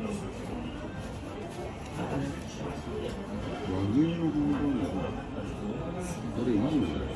和牛のハンバーガー、これいいの？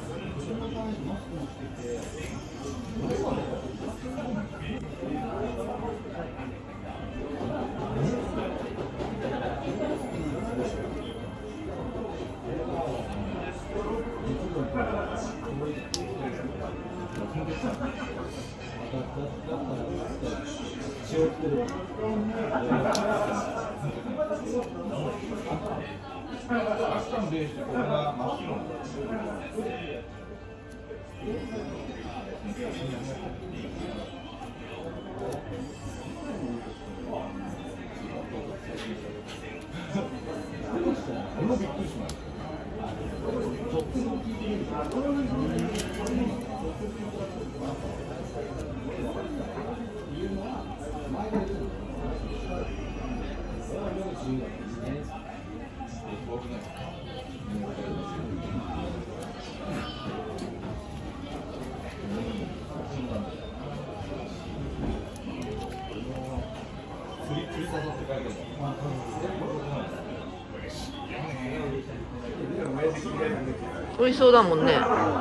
美味しそうだもんね。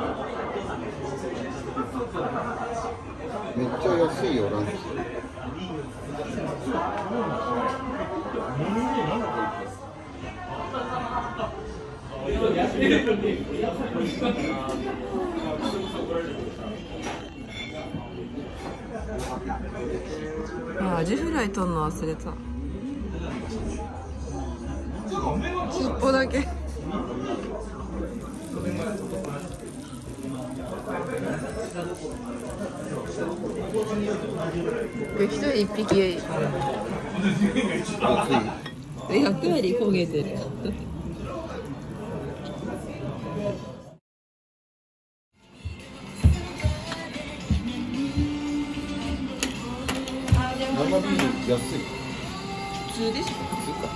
めっちゃ安いよ、ランチ。 あ、アジフライ取るの忘れた。尻尾だけ。これ一人一匹役割焦げてる。 生ビール安い。 普通でしょ。 普通か。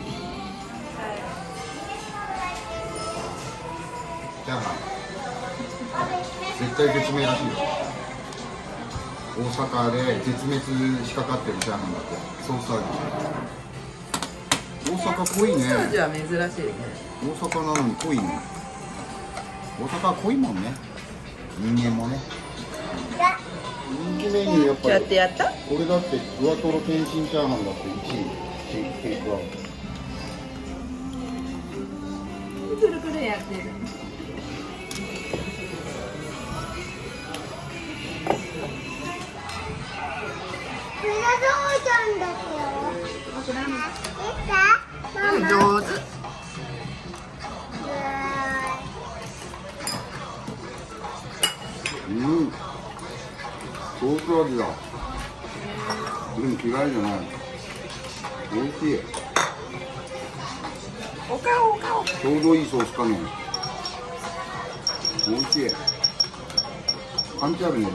チャーハン。絶対絶命らしいよ。大阪で絶滅しかかってるチャーハンだって。ソース味。大阪濃いね。 ソース味は珍しいね。 大阪なのに濃いね。大阪は濃いもんね。人間もね。人気メニューやっぱり。 やった。 これだってふわとろ天津チャーハンだって1位。テイクアウト。 くるくるやってる。 これがどうしたんだっけ？ 上手。 ソース味だ。でも嫌いじゃない。美味しい。 お顔。 ちょうどいいソース加減。美味しい。パンチあるね。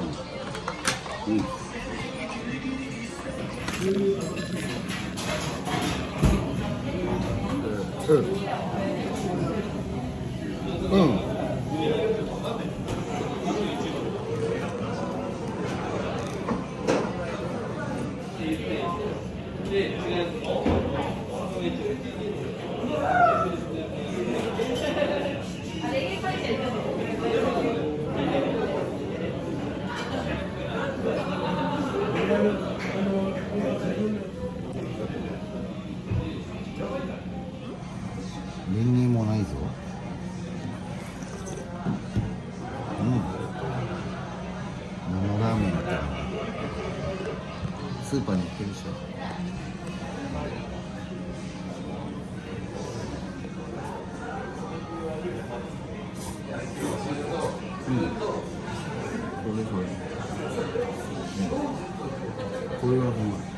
練乳もないぞ。生ラーメンみたいな。スーパーに売ってるでしょ。これはうまい。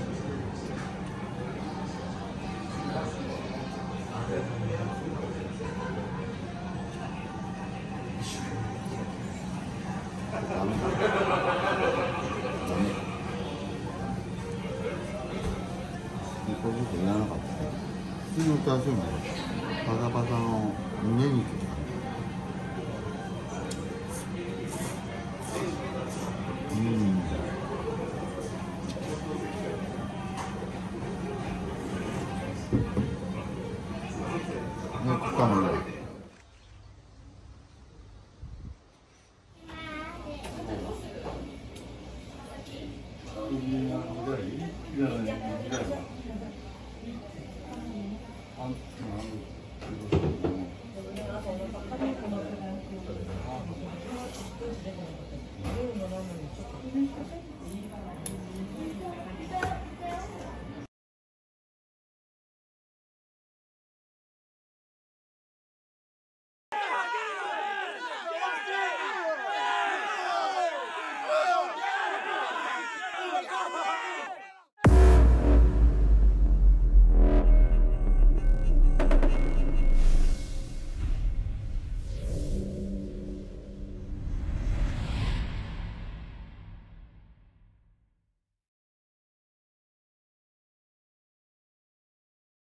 これ僕いらなかった。普通のチャーシューもパサパサの胸肉って感じ。 よくかむね。 いやいやいや